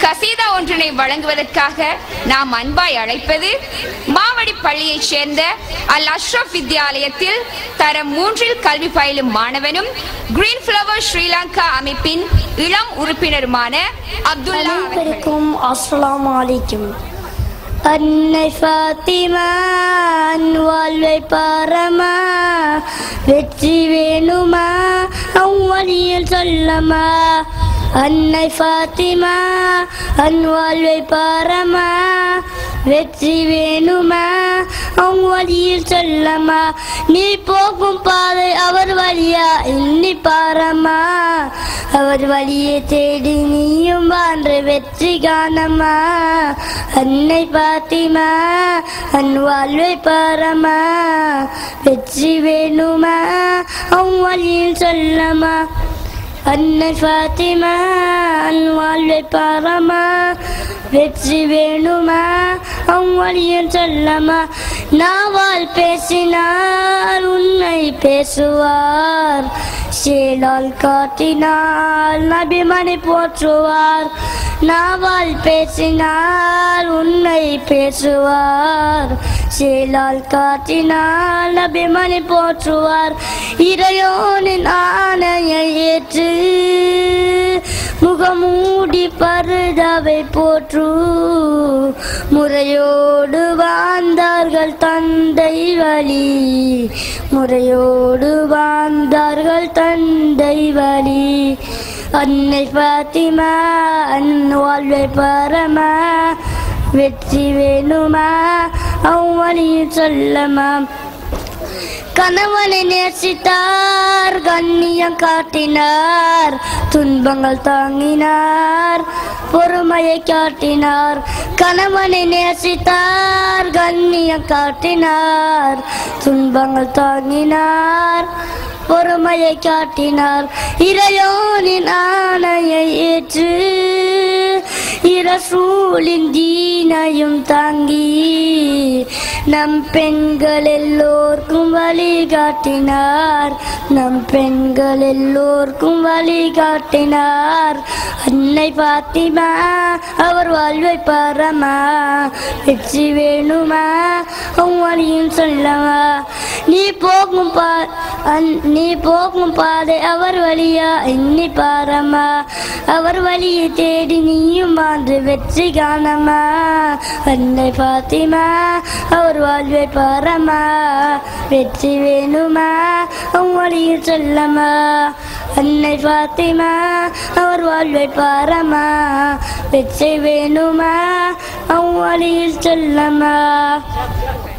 கசீதா ஒன்றினை வழங்குவதற்காக நாம் அன்பாய் அழைப்பது மாவடி பள்ளியைச் சேர்ந்த அல் அஷ்ரப் வித்யாலயத்தில் தரம் 3 கல்வி பயிலும் மாணவனும் கிரீன் ஃப்ளவர் ஸ்ரீலங்கா அமைப்பின் இளம் உறுப்பினருமான அப்துல்லா. அனைவருக்கும் அஸ்ஸலாமு அலைக்கும். அன்னை ஃபாத்திமா வாழ்வை பாரமா, வெற்றி வேணுமா அவ்வழியில் சொல்லமா. அன்னை ஃபாத்திமா வாழ்வை பாரமா, வெற்றி வேணுமா அவ்வழியில் சொல்லமா. நீ போகும் பாதை அவர் வழியா எண்ணி பாரமா, அவர் வழியை தேடி நீயும் வாழ்ற வெற்றி காணமா. அன்னை ஃபாத்திமா வாழ்வை பாரமா, வெற்றி வேணுமா அவ்வழியில் சொல்லமா. அன்னை ஃபாத்திமா வாழ்வை பாரமா, வெற்றி வேணுமா அவ்வழியில் சொல்லமா. நாவால் பேசினார் உன்னை பேசுவார், செயலால் காட்டினால் நபிமணி போற்றுவார். நாவால் பேசினார் உன்னை பேசுவார், செயலால் காட்டினால் நபிமணி போற்றுவார். இறையோனின் ஆணையை ஏற்று முகமூடி பருதாவை போற்று, முறையோடு வாழ்ந்தார்கள் தந்தை வழி, முறையோடு வாழ்ந்தார்கள் தந்தை வழி. அன்னை ஃபாத்திமா வாழ்வை பாரமா, வெற்றி வேணுமா அவ்வழியில் சொல்லமா. கணவனை நேசித்தார், கண்ணியம் காட்டினார், துன்பங்கள் தாங்கினார், பொறுமையை காட்டினார். கணவனை நேசித்தார், கண்ணியம் காட்டினார், துன்பங்கள் தாங்கினார், பொறுமையை காட்டினார். இறையோனின் ஆணையை ஏற்று இரசூலின் தீனையும் தாங்கி நம் பெண்கள் எல்லோர்க்கும் வழிகாட்டினார், நம் பெண்கள் எல்லோர்க்கும் வழிகாட்டினார். அன்னை ஃபாத்திமா அவர் வாழ்வை பாரமா, வெற்றி வேணுமா அவ்வழியில் சொல்லமா. நீ போகும் பாதை அவர் வழியா எண்ணி பாரமா, அவர் வழியை தேடி நீயும் வாழ்ந்து வெற்றி காணமா. அன்னை ஃபாத்திமா அவர் வாழ்வை பாரமா, வெற்றி வேணுமா அவ்வழியில் சொல்லமா. அன்னை ஃபாத்திமா அவர் வாழ்வை பாரமா, வெற்றி வேணுமா அவ்வழியில் சொல்லமா.